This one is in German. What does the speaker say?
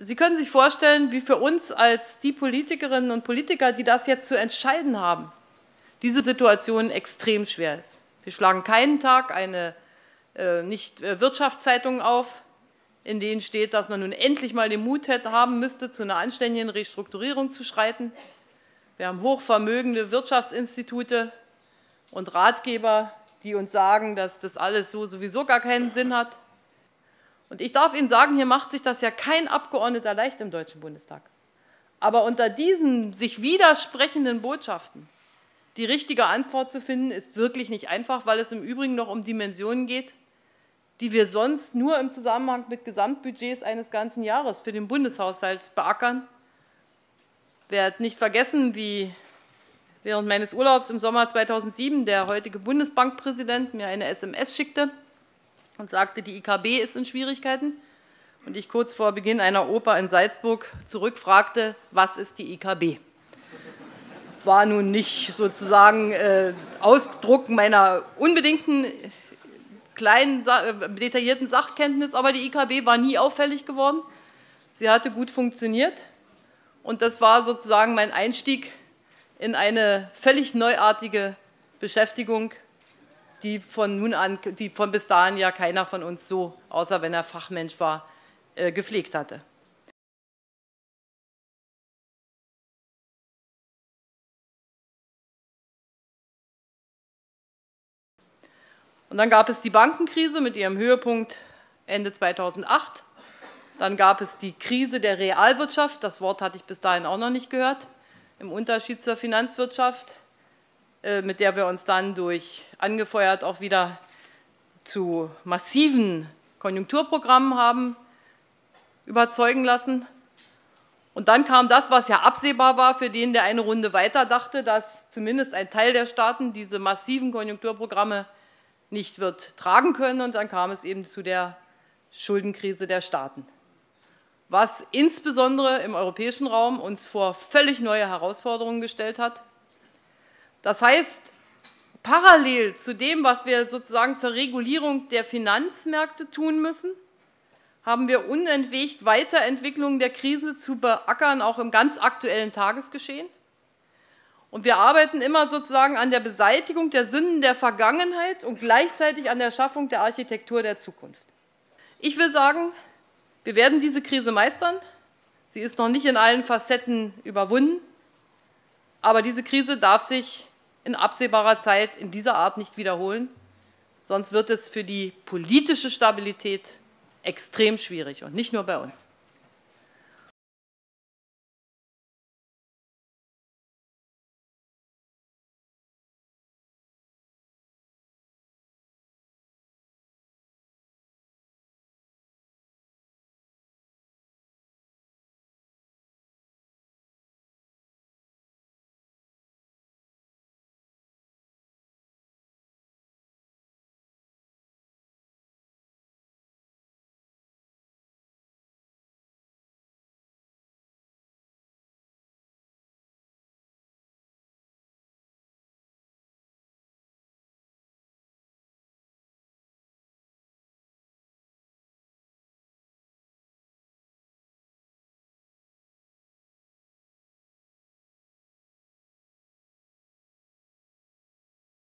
Sie können sich vorstellen, wie für uns als die Politikerinnen und Politiker, die das jetzt zu entscheiden haben, diese Situation extrem schwer ist. Wir schlagen keinen Tag eine Nicht-Wirtschaftszeitung auf, in denen steht, dass man nun endlich mal den Mut haben müsste, zu einer anständigen Restrukturierung zu schreiten. Wir haben hochvermögende Wirtschaftsinstitute und Ratgeber, die uns sagen, dass das alles so sowieso gar keinen Sinn hat. Und ich darf Ihnen sagen, hier macht sich das ja kein Abgeordneter leicht im Deutschen Bundestag. Aber unter diesen sich widersprechenden Botschaften die richtige Antwort zu finden, ist wirklich nicht einfach, weil es im Übrigen noch um Dimensionen geht, die wir sonst nur im Zusammenhang mit Gesamtbudgets eines ganzen Jahres für den Bundeshaushalt beackern. Ich werde nicht vergessen, wie während meines Urlaubs im Sommer 2007 der heutige Bundesbankpräsident mir eine SMS schickte und sagte, die IKB ist in Schwierigkeiten. Und ich kurz vor Beginn einer Oper in Salzburg zurückfragte, was ist die IKB? Das war nun nicht sozusagen Ausdruck meiner unbedingten kleinen, detaillierten Sachkenntnis, aber die IKB war nie auffällig geworden. Sie hatte gut funktioniert und das war sozusagen mein Einstieg in eine völlig neuartige Beschäftigung, die von bis dahin ja keiner von uns so, außer wenn er Fachmensch war, gepflegt hatte. Und dann gab es die Bankenkrise mit ihrem Höhepunkt Ende 2008. Dann gab es die Krise der Realwirtschaft, das Wort hatte ich bis dahin auch noch nicht gehört, im Unterschied zur Finanzwirtschaft, mit der wir uns dann angefeuert auch wieder zu massiven Konjunkturprogrammen haben überzeugen lassen. Und dann kam das, was ja absehbar war, für den, der eine Runde weiter dachte, dass zumindest ein Teil der Staaten diese massiven Konjunkturprogramme nicht wird tragen können. Und dann kam es eben zu der Schuldenkrise der Staaten, was insbesondere im europäischen Raum uns vor völlig neue Herausforderungen gestellt hat. Das heißt, parallel zu dem, was wir sozusagen zur Regulierung der Finanzmärkte tun müssen, haben wir unentwegt Weiterentwicklungen der Krise zu beackern, auch im ganz aktuellen Tagesgeschehen. Und wir arbeiten immer sozusagen an der Beseitigung der Sünden der Vergangenheit und gleichzeitig an der Schaffung der Architektur der Zukunft. Ich will sagen, wir werden diese Krise meistern. Sie ist noch nicht in allen Facetten überwunden. Aber diese Krise darf sich in absehbarer Zeit in dieser Art nicht wiederholen. Sonst wird es für die politische Stabilität extrem schwierig und nicht nur bei uns.